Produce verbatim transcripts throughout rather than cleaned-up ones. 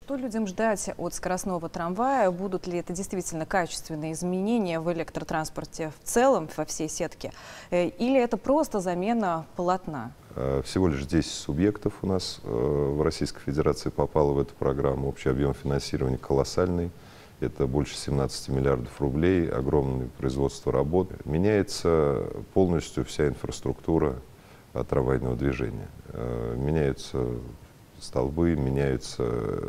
Что людям ждать от скоростного трамвая? Будут ли это действительно качественные изменения в электротранспорте в целом, во всей сетке? Или это просто замена полотна? Всего лишь десять субъектов у нас в Российской Федерации попало в эту программу. Общий объем финансирования колоссальный. Это больше семнадцати миллиардов рублей, огромное производство работ. Меняется полностью вся инфраструктура трамвайного движения. Меняются столбы, меняются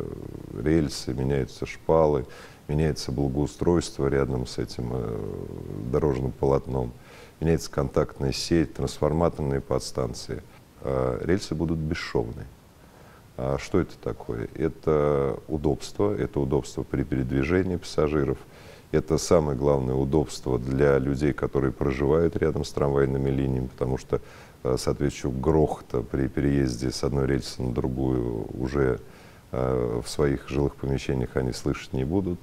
рельсы, меняются шпалы, меняется благоустройство рядом с этим дорожным полотном, меняется контактная сеть, трансформаторные подстанции. Рельсы будут бесшовные. А что это такое? Это удобство, это удобство при передвижении пассажиров, это самое главное удобство для людей, которые проживают рядом с трамвайными линиями, потому что соответствующего грохота при переезде с одной рельсы на другую уже в своих жилых помещениях они слышать не будут.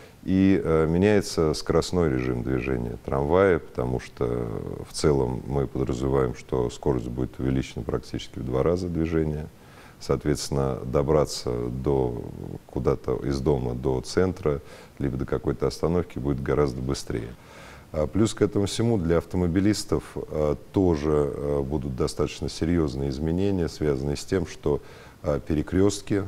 И меняется скоростной режим движения трамвая, потому что в целом мы подразумеваем, что скорость будет увеличена практически в два раза движения. Соответственно, добраться до куда-то из дома до центра, либо до какой-то остановки будет гораздо быстрее. Плюс к этому всему для автомобилистов тоже будут достаточно серьезные изменения, связанные с тем, что перекрестки,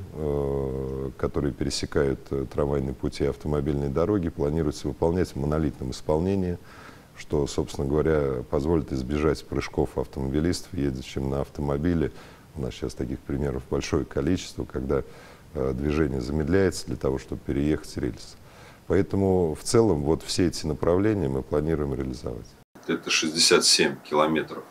которые пересекают трамвайные пути и автомобильные дороги, планируется выполнять в монолитном исполнении, что, собственно говоря, позволит избежать прыжков автомобилистов, едущим на автомобиле. У нас сейчас таких примеров большое количество, когда движение замедляется для того, чтобы переехать рельсы. Поэтому в целом вот все эти направления мы планируем реализовать. Это шестьдесят семь километров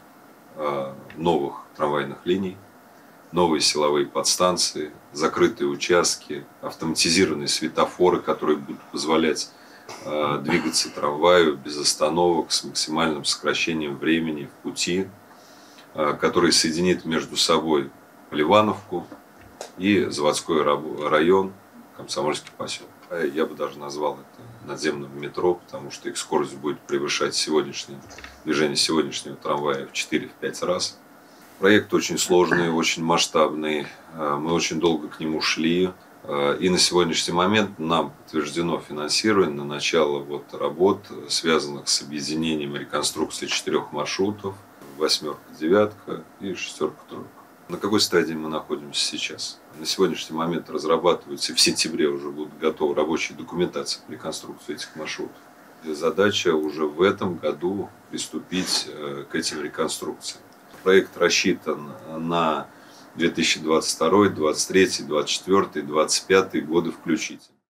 новых трамвайных линий, новые силовые подстанции, закрытые участки, автоматизированные светофоры, которые будут позволять двигаться трамваю без остановок с максимальным сокращением времени в пути, который соединит между собой Поливановку и заводской район, Комсомольский поселок. Я бы даже назвал это надземным метро, потому что их скорость будет превышать сегодняшнее движение сегодняшнего трамвая в четыре-пять раз. Проект очень сложный, очень масштабный. Мы очень долго к нему шли. И на сегодняшний момент нам подтверждено финансирование на начало вот работ, связанных с объединением и реконструкцией четырех маршрутов. Восьмерка, девятка и шестерка, тройка. На какой стадии мы находимся сейчас? На сегодняшний момент разрабатываются, и в сентябре уже будут готовы рабочие документации по реконструкции этих маршрутов. И задача уже в этом году приступить к этим реконструкциям. Проект рассчитан на две тысячи двадцать второй, двадцать третий, двадцать четвёртый, двадцать пятый годы включительно.